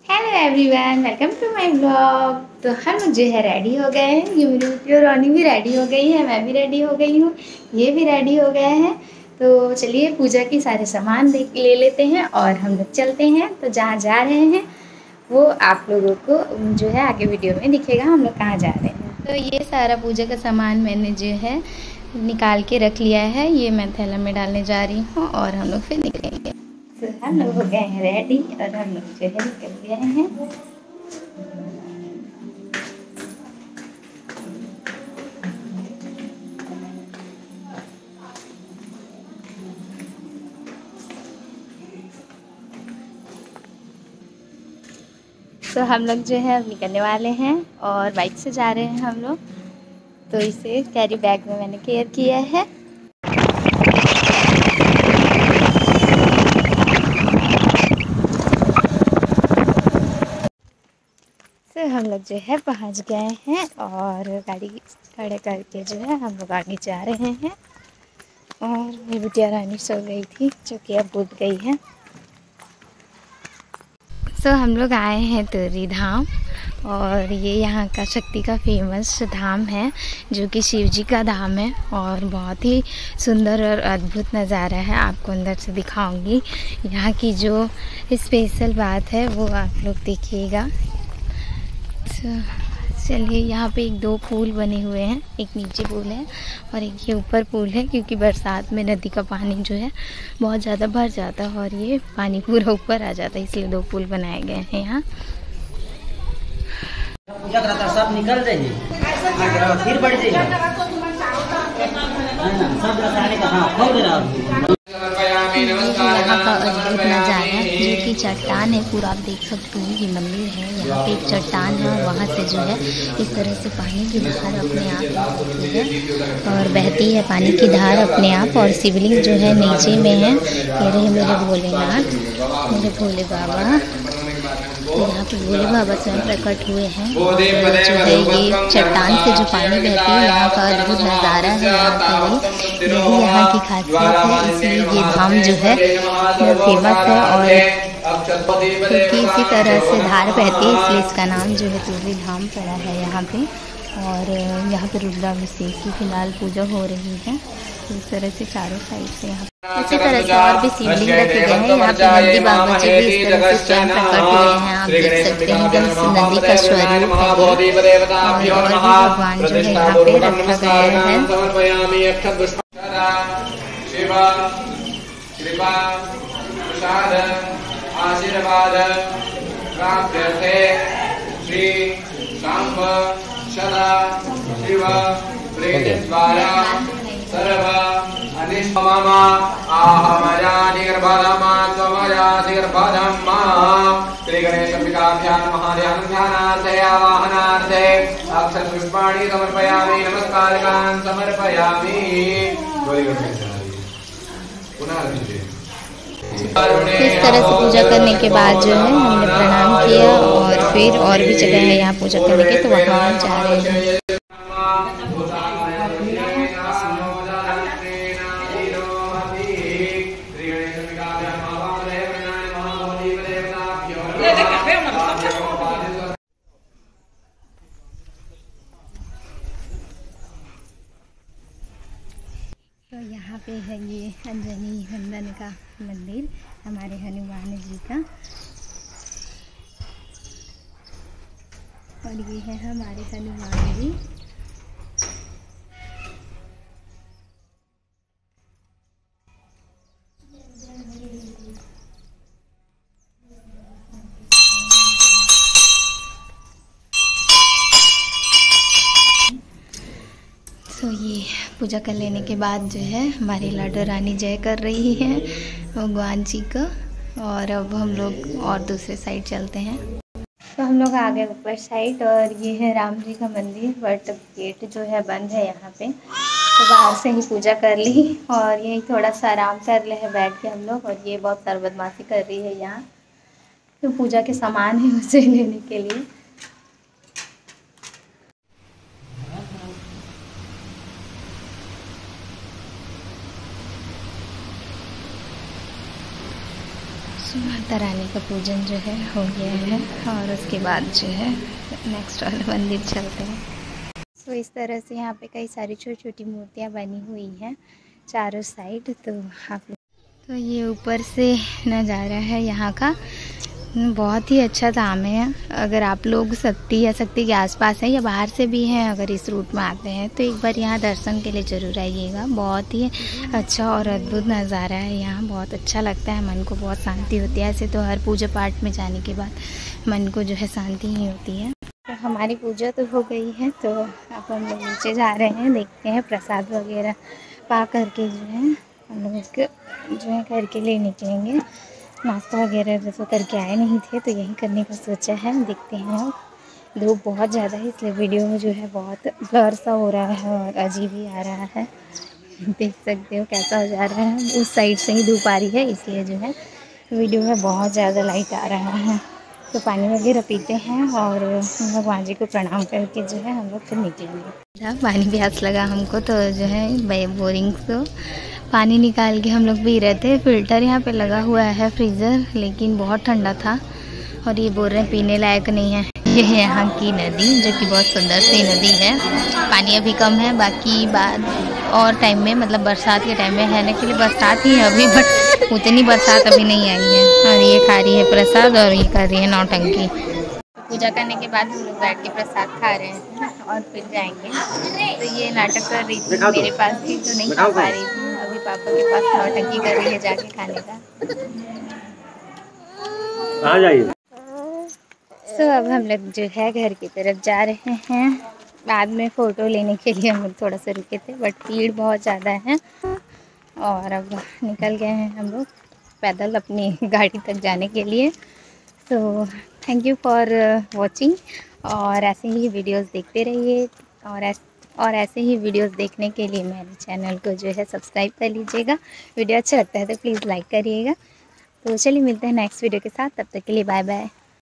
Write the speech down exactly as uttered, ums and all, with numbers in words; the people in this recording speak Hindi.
Hello everyone, welcome to my blog. तो हम लोग जो है रेडी हो गए हैं। ये मेरी बेटी और रोनी भी रेडी हो गई है, मैं भी रेडी हो गई हूँ, ये भी रेडी हो गए हैं। तो चलिए पूजा की सारे सामान ले लेते हैं और हम लोग चलते हैं। तो जहाँ जा रहे हैं वो आप लोगों को जो है आगे वीडियो में दिखेगा हम लोग कहाँ जा रहे हैं। तो ये सारा पूजा का सामान मैंने जो है निकाल के रख लिया है, ये मैं थैला में डालने जा रही हूँ और हम लोग फिर निकलेंगे। तो हम लोग हो गए हैं रेडी और हम लोग जो है निकल गए हैं। तो हम लोग जो है अब निकलने वाले हैं और बाइक से जा रहे हैं हम लोग। तो इसे कैरी बैग में मैंने केयर किया है। तो हम लोग जो है पहुंच गए हैं और गाड़ी खड़े करके जो है हम लोग आगे जा रहे हैं। और मेरी बिटिया रानी सो गई थी जो कि अब उठ गई है। तो हम लोग आए हैं तुरी धाम और ये यहाँ का शक्ति का फेमस धाम है जो कि शिव जी का धाम है और बहुत ही सुंदर और अद्भुत नज़ारा है। आपको अंदर से दिखाऊंगी। यहाँ की जो स्पेशल बात है वो आप लोग देखिएगा। तो चलिए, यहाँ पे एक दो पुल बने हुए हैं, एक नीचे पुल है और एक ये ऊपर पुल है, क्योंकि बरसात में नदी का पानी जो है बहुत ज़्यादा भर जाता है और ये पानी पूरा ऊपर आ जाता है, इसलिए दो पुल बनाए गए हैं यहाँ। पूजा करता सब निकल जाइए फिर बढ़ जाइए सब रसायनिक हाँ खोल दे रहा। यहाँ का अद्भुत नज़ारा जो कि चट्टान है पूरा, आप देख सकते हैं। ये मंदिर है, यहाँ पे एक चट्टान है और वहाँ से जो है इस तरह से पानी की धार अपने आप होती है और बहती है पानी की धार अपने आप। और शिवलिंग जो है नीचे में है। कह रहे हैं मेरे भोलेनाथ, मेरे भोले बाबा। तो यहाँ पे भोले बाबा स्वयं प्रकट हुए हैं। और जो है ये चट्टान से जो पानी बहती है, यहाँ का अद्भुत नज़ारा है। यहाँ का यही यहाँ की खासियत है, इसलिए ये धाम जो है फेमस है। और क्योंकि इसी तरह से धार बहती है इसलिए इसका नाम जो है तुरी धाम पड़ा है यहाँ पे। और यहाँ पे रुद्राभिषेक की फिलहाल पूजा हो रही है। इस तरह से चारों साइड से यहाँ इसी तरह से और भी शिवलिंग रखे गए हैं। यहाँ पे नंदी बाबा जी भी इस तरह से स्वयं प्रकट हुए हैं, आप देख सकते हैं। एकदम नदी का स्वरूप है और भी भगवान जो है यहाँ पे रखा गया है। आशीर्वाद प्राप्यते श्री सांब सदा शिव प्रेतद्वारा सर्व अनिष्टममा आहमया निर्भदमा त्वमया निर्भदमा। श्री गणेश अंबिकाभ्यां महाध्यान ध्यानार्थे आवाहनार्थे अक्षत पुष्पाणि समर्पयामि, नमस्कारकान् समर्पयामि। पुनः इस तरह से पूजा करने के बाद जो है हमने प्रणाम किया और फिर और भी जगह है यहाँ पूजा करने के, तो वहाँ जा रहे हैं। तो यहाँ पे है ये अंजनी नंदन का मंदिर हमारे हनुमान जी का, और ये है हमारे हनुमान जी। तो ये पूजा कर लेने के बाद जो है हमारी लाडो रानी जय कर रही है भगवान जी का। और अब हम लोग और दूसरे साइड चलते हैं। तो हम लोग आ गए ऊपर साइड और ये है राम जी का मंदिर, बट गेट जो है बंद है यहाँ पे, तो बाहर से ही पूजा कर ली और यही थोड़ा सा आराम कर ले है बैठ के हम लोग। और ये बहुत सारा बदमाशी कर रही है यहाँ, तो पूजा के सामान है उसे लेने के लिए। सुना माता रानी का पूजन जो है हो गया है और उसके बाद जो है नेक्स्ट वाले मंदिर चलते हैं। सो इस तरह से यहाँ पे कई सारी छोटी छोटी मूर्तियाँ बनी हुई हैं चारों साइड। तो आप तो ये ऊपर से नज़ारा है यहाँ का, बहुत ही अच्छा धाम है। अगर आप लोग शक्ति या शक्ति के आसपास हैं या बाहर से भी हैं, अगर इस रूट में आते हैं तो एक बार यहाँ दर्शन के लिए ज़रूर आइएगा। बहुत ही अच्छा और अद्भुत नज़ारा है यहाँ, बहुत अच्छा लगता है, मन को बहुत शांति होती है। ऐसे तो हर पूजा पाठ में जाने के बाद मन को जो है शांति ही होती है। तो हमारी पूजा तो हो गई है, तो अब हम लोग नीचे जा रहे हैं, देखते हैं प्रसाद वगैरह पा करके जो है हम लोग जो है घर के लिए निकलेंगे। नाश्ता वगैरह तो करके आए नहीं थे, तो यही करने का सोचा है। देखते हैं, अब धूप बहुत ज़्यादा है इसलिए वीडियो में जो है बहुत ब्लर सा हो रहा है और अजीब ही आ रहा है। देख सकते हो कैसा हो जा रहा है, उस साइड से ही धूप आ रही है इसलिए जो है वीडियो में बहुत ज़्यादा लाइट आ रहा है। तो पानी वगैरह पीते हैं और भगवान जी को प्रणाम करके जो है हम लोग फिर निकलेंगे। पानी प्यास लगा हमको, तो जो है बोरिंग से पानी निकाल के हम लोग पी रहे थे। फ़िल्टर यहाँ पे लगा हुआ है फ्रीज़र, लेकिन बहुत ठंडा था और ये बोल रहे हैं पीने लायक नहीं है। ये है यहाँ की नदी, जो कि बहुत सुंदर सी नदी है। पानी अभी कम है, बाकी बाद और टाइम में मतलब बरसात के टाइम में रहने के लिए बरसात ही है अभी, बट उतनी बरसात अभी नहीं आई है। और ये खा रही है प्रसाद और ये कर रही है नौटंकी। पूजा करने के बाद हम लोग बैठ के प्रसाद खा रहे हैं और फिर जाएंगे। तो ये नाटक कर रही थी, मेरे पास थी तो नहीं खा पा रही थी, अभी पापा के पास नौटंकी कर रही है जाके खाने का। आ जाइए। तो अब हम लोग जो है घर की तरफ जा रहे हैं। बाद में फ़ोटो लेने के लिए हम लोग थोड़ा सा रुके थे, बट भीड़ बहुत ज़्यादा है और अब निकल गए हैं हम लोग पैदल अपनी गाड़ी तक जाने के लिए। तो थैंक यू फॉर वॉचिंग, और ऐसे ही वीडियोस देखते रहिए, और ऐसे और ऐसे ही वीडियोस देखने के लिए मेरे चैनल को जो है सब्सक्राइब कर लीजिएगा। वीडियो अच्छा लगता है तो प्लीज़ लाइक करिएगा। तो चलिए मिलते हैं नेक्स्ट वीडियो के साथ, तब तक के लिए बाय बाय।